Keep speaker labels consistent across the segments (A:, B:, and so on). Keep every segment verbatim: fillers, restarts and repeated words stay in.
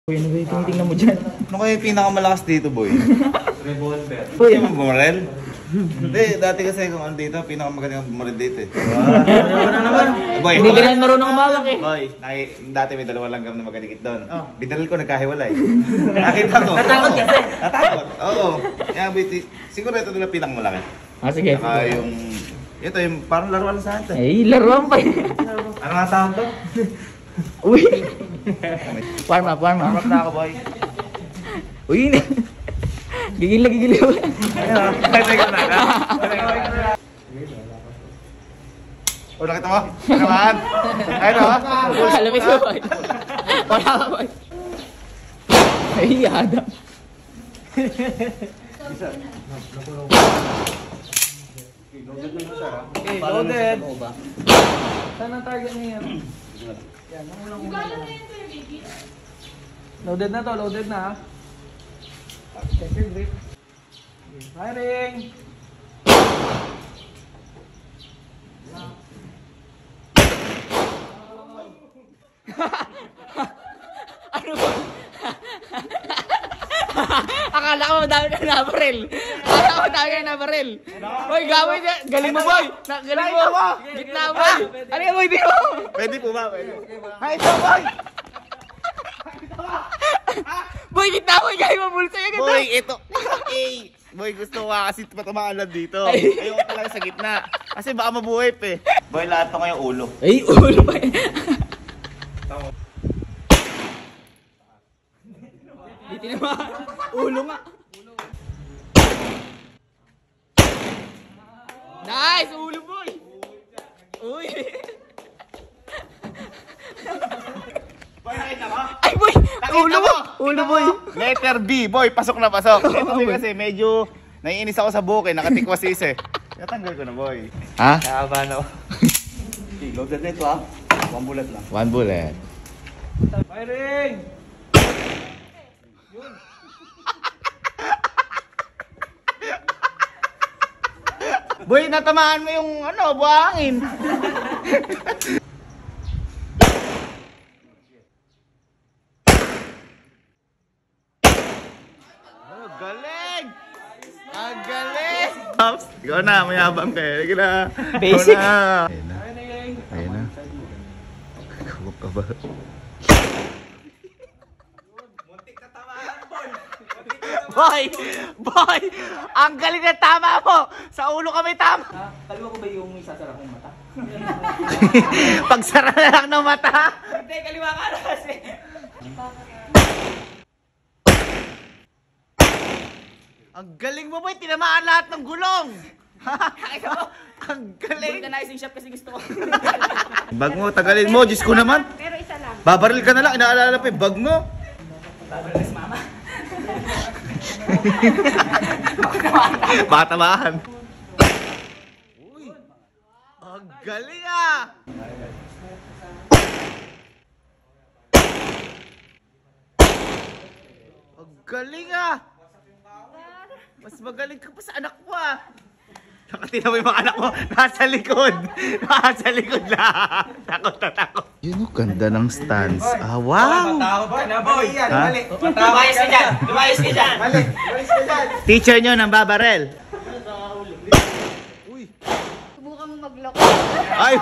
A: Boy, ano ba yung tinitingnan mo dyan?
B: Ano kaya yung pinakamalakas dito, boy?
C: Revolver.
B: Boy, yung bumarel? Hindi, dati kasi kung ano dito, pinakamagaling ang bumarel dito eh.
C: Ano naman?
B: Boy,
A: Hindi ka na marunong umawak eh.
B: boy, naki, dati may dalawa lang na magalikit doon. Oh. Binaril ko, nagkahiwalay. Nakita ko.
A: Natakot kasi.
B: Natakot, oo. Kaya boy, ti- siguro ito nila pinakamalaki.
A: Ah, sige.
B: Saka yung, ito yung parang laruan sa atin.
A: Eh, laruan pa eh.
B: Ano nga tawag to?
A: Uy. Warm up, warm up.
B: Marap na ako, boy.
A: Uy, gigil na gigil ako.
B: Teka na, ha? O, nakita mo? Naman? Ayun o, ha?
A: Halapit mo, boy. Wala ka, boy. Ay, Adam.
C: Okay, loaded. Saan ang target niya? Yan, ulang-ulang. Loaded na to, loaded na ha. Check your grip. Firing!
A: Ano ba? Akala ko madami ka na baril. Akala ko madami ka na baril. Boy, gawin niya. Galing mo, boy. Na- Galing mo. Gitna, boy. Ano yan, boy? Di mo.
B: Pwede po ba? Pwede.
A: Ay, ito, boy. Boy, gitna, boy. Gawin mo, bulsa yan. Gitna.
B: Boy, ito. Eh, boy, gusto ko nga kasi matamaan lang dito.
A: Ay.
B: Ayoko talaga sa gitna. Kasi baka mabuhay pa eh. Boy, lahat to ngayong ulo.
A: Ay, ulo pa yan. Dito naman. Ulo nga. Nice! Ulo, boy! Uy!
B: Boy, nakita mo?
A: Ay, boy! Ulo mo! Ulo, boy!
B: Letter B, boy, pasok na pasok. Ito boy, kasi medyo naiinis ako sa buhok eh, nakatikwasis eh. Natanggal ko na, boy. Ha?
C: Nakaba na ako.
B: Loaded na ito ha. One bullet lang.
A: One bullet.
C: Firing!
B: Boy, natamaan mo yung ano, buhangin. Oh, galing! Ang galing! Pops, ikaw na, mayabang kayo. Sige na.
A: Basic.
B: Ikaw na. Ayun na.
C: Firing!
B: Ayun na. Kagawag ka ba? Boy! Boy! Ang galing na tama mo! Sa ulo kami tama!
A: Ah, kaliwa ko ba yung isasara kong mata?
B: Pagsara na lang ng mata!
A: Hindi, kaliwa ka na kasi.
B: Ang galing mo, boy! Tinamaan lahat ng gulong!
A: Nakita mo?
B: Ang galing!
A: Organizing shop kasi gusto ko.
B: Bag mo, tagalin mo, Diyos ko naman!
D: Pero isa lang.
B: Babaril ka na lang, inaalala pa yung bag mo!
A: Babalas mama.
B: Baka tamaan! Uy! Ang galing ah! Ang galing ah! Mas magaling ka pa sa anak mo ah! Nakatina mo yung mga anak mo, nasa likod! Nasa likod lang! Takot na takot! Yun o, ganda ng stance. Ah, wow!
C: Matawag ka na, boy!
B: Ha?
A: Lumayas ka dyan! Lumayas ka dyan!
C: Mali! Malis ka dyan!
B: Teacher nyo ng babarel.
D: Subukan mo mag-lock.
B: Ay!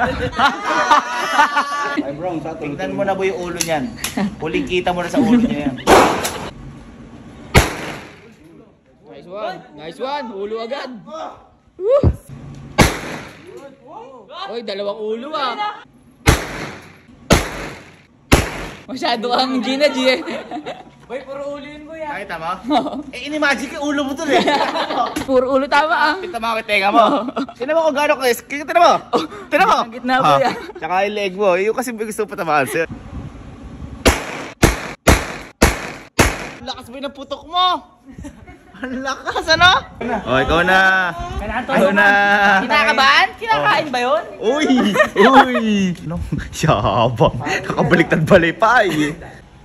C: Ay, bro, sa
B: Tingnan mo na po yung ulo niyan. Huling kita mo na sa ulo niya yan.
A: Nice one! Nice one! Ulo agad! Woo! Oy, dalawang ulo ah! Masyado kang Gina G eh.
C: Boy, puro ulo yun, boy.
B: Nakita mo? Eh, inimagine yung ulo mo to eh.
A: Puro ulo tama ah.
B: Kita mo ang tenga mo. Tignan mo kung gano'n ka. Tignan mo. Tignan mo.
A: Ang gitna mo yan.
B: Tsaka yung leg mo. Yung kasi gusto pa tamaan sa'yo. Lakas mo yung putok mo. Ang lakas, ano? Oh, ikaw na. Ikaw na.
A: Kinakabahan? Kinakain ba yun?
B: Uy! Uy! No, yabang. Kakabaliktad balay pa eh.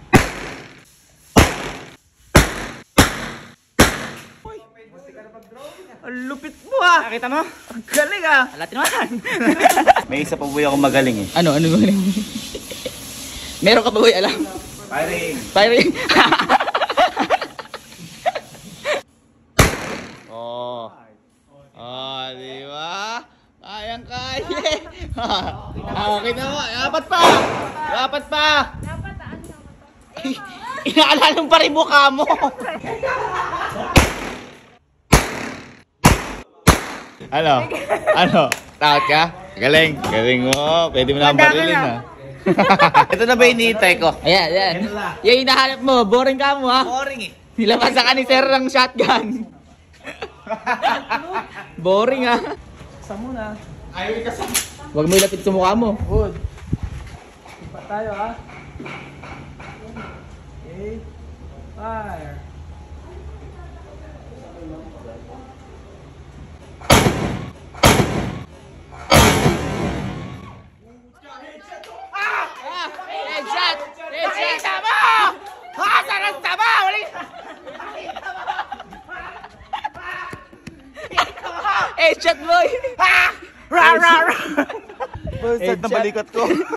B: Ang lupit mo ah!
A: Nakita mo?
B: Ang galing ah!
A: Alatin naman.
B: May isa pa buhay ako magaling eh.
A: Ano? Ano magaling? Meron ka ba boy alam?
B: Firing!
A: Firing! Oh. Oh, di ba? Kayang-kaya. Ah, okay na mo. Apat pa! Apat pa!
D: Dapat, ano naman to?
A: Inaalala pa rin mukha mo. Ano? Ano? Takot ka? Galing. Galing mo. Pwede mo na ang barilin ha.
B: Ito na ba hinihintay ko?
A: Ayan, ayan. Yung hinahanap mo, boring ka mo ha.
B: Boring eh.
A: Nilabasan ka ni Sir ng shotgun. Boring ha.
C: Sa muna.
B: Ayaw ka sa...
A: Huwag mo ilapit sa mukha mo.
C: Good. Ipa tayo ha. Okay. Fire.
A: Headshot! Headshot! Tama! Ha? Sarang tama! Wala Headshot boy! Ha?
B: Ra ra ra!
A: Headshot.
B: Balikat ko.